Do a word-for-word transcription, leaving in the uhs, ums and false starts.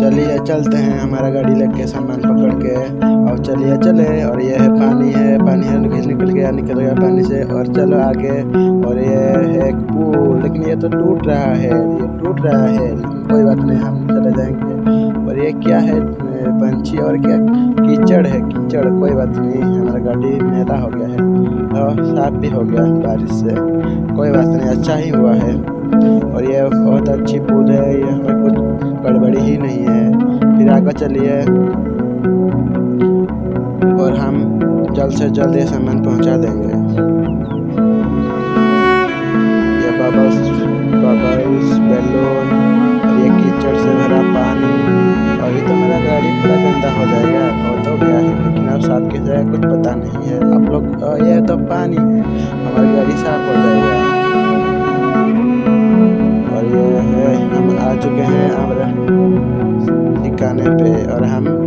चलिए चलते हैं, हमारा गाड़ी लेके सामान पकड़ के। और चलिए चले। और ये है पानी है, पानी है निकल गया निकल गया पानी से। और चलो आगे। और ये है एक पुल, लेकिन ये तो टूट रहा है, ये टूट रहा है, लेकिन कोई बात नहीं, हम चले जाएंगे। और ये क्या है, पंछी और क्या कीचड़ है, कीचड़, कोई बात नहीं, हमारा गाड़ी मैला हो गया है और साफ भी हो गया बारिश से, कोई बात नहीं, अच्छा ही हुआ है। और ये बहुत अच्छी पुल है, ये हमें कुछ गड़बड़ी ही नहीं है। फिर आगे चलिए और हम जल्द से जल्द ये सामान पहुंचा देंगे। ये बबल्स बबल्स बैलून और ये कीचड़ से भरा पानी। अभी तो मेरा गाड़ी पूरा गंदा हो जाएगा, और तो क्या है, लेकिन अब साफ किया जाएगा कुछ पता नहीं है आप लोग। ये तो पानी है, हमारी गाड़ी साफ हो जाएगा। और ये है, हम आ चुके हैं हमारे ठिकाने पे और हम